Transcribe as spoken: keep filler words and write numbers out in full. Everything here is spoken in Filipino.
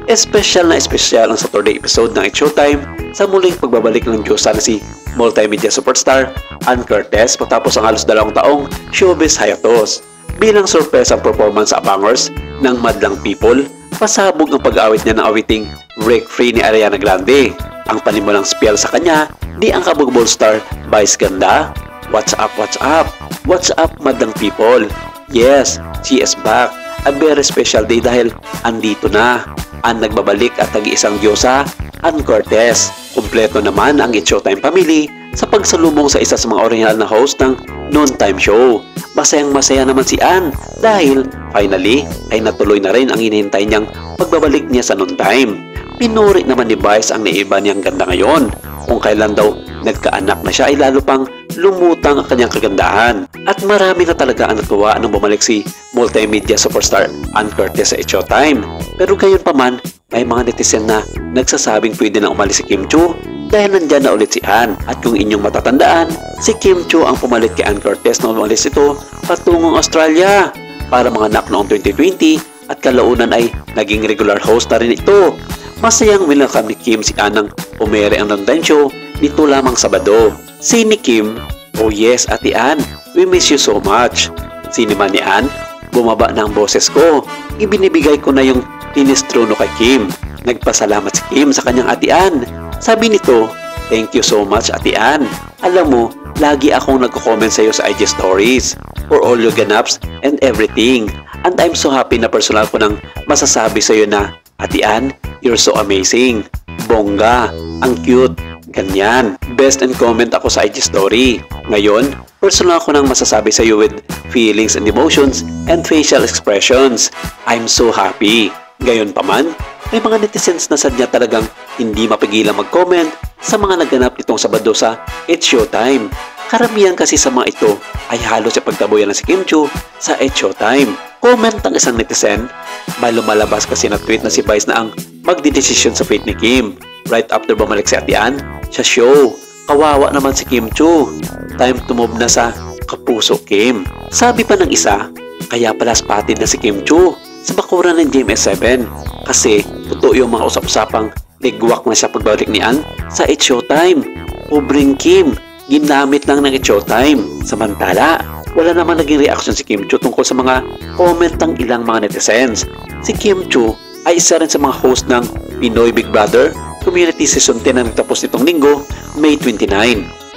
Espesyal na espesyal ang Saturday episode ng It's Showtime sa muling pagbabalik ng Diyosa na si multimedia superstar Ann Curtis matapos ang halos dalawang taong showbiz hiatus. Bilang sorpresa ang performance sa Abangers ng Madlang People, pasabog ang pag-aawit niya ng awiting Break Free ni Ariana Grande. Ang panimulang spell sa kanya, di ang kabugbol star Vice Ganda. What's up, what's up? What's up, Madlang People? Yes, she is back. A very special day dahil andito na ang nagbabalik at nag-iisang Diyosa, Ann Curtis. Kumpleto naman ang It's Showtime family sa pagsalubong sa isa sa mga original na host ng noontime show. Masayang masaya naman si Ann dahil finally ay natuloy na rin ang hinihintay niyang pagbabalik niya sa noontime. Pinuri naman ni Vice ang naiba niyang ganda ngayon. Kung kailan daw nagkaanak na siya ay lalo pang lumutang ang kanyang kagandahan. At marami na talaga ang natuwa nang bumalik si multimedia superstar Ann Curtis sa It's Showtime. Pero gayon pa man, may mga netizen na nagsasabing pwede na umalis si Kim Chiu dahil nandyan na ulit si Ann. At kung inyong matatandaan, si Kim Chiu ang pumalit kay Ann Curtis na umalis ito patungong Australia para manganak noong twenty twenty at kalaunan ay naging regular host na rin ito. Masayang welcome ni Kim si Ann nang umere ang noontime show nito lamang Sabado. Si ni Kim, oh yes Ate Ann, we miss you so much. Si naman ni Ann, bumaba na ang boses ko. Ibinibigay ko na yung tinistrono kay Kim. Nagpasalamat si Kim sa kanyang Ate Ann. Sabi nito, thank you so much Ate Ann. Alam mo, lagi akong nagko-comment sa iyo sa I G stories for all your ganaps and everything. And I'm so happy na personal ko nang masasabi sa iyo na, Ate Ann, you're so amazing. Bongga, ang cute. Ganyan. Best and comment ako sa I G story. Ngayon, personal ko nang masasabi sa iyo with feelings and emotions and facial expressions. I'm so happy. Gayon pa man, may mga netizens na sadya talagang hindi mapigilang mag-comment sa mga naganap itong Sabado sa It's Showtime. Karamihan kasi sa mga ito ay halos sa pagtaboyan ng si Kim Chiu sa It's Showtime. Comment ang isang netizen, may lumalabas kasi na tweet na si Vice na ang magdidesisyon sa fate ni Kim. Right after bumalik si Ate Ann sa show. Kawawa naman si Kim Chiu. Time to move na sa kapuso Kim. Sabi pa ng isa, kaya pala spotted na si Kim Chiu sa bakuran ng G M S seven. Kasi totoo yung mga usap-usapang ligwak na siya pagbalik ni Ann sa It's Showtime. Ubring Kim, ginamit lang ng It's Showtime. Samantala, wala naman naging reaction si Kim Chiu tungkol sa mga comment ng ilang mga netizens. Si Kim Chiu ay isa rin sa mga host ng Pinoy Big Brother Community Season ten na nagtapos nitong linggo, May twenty-nine.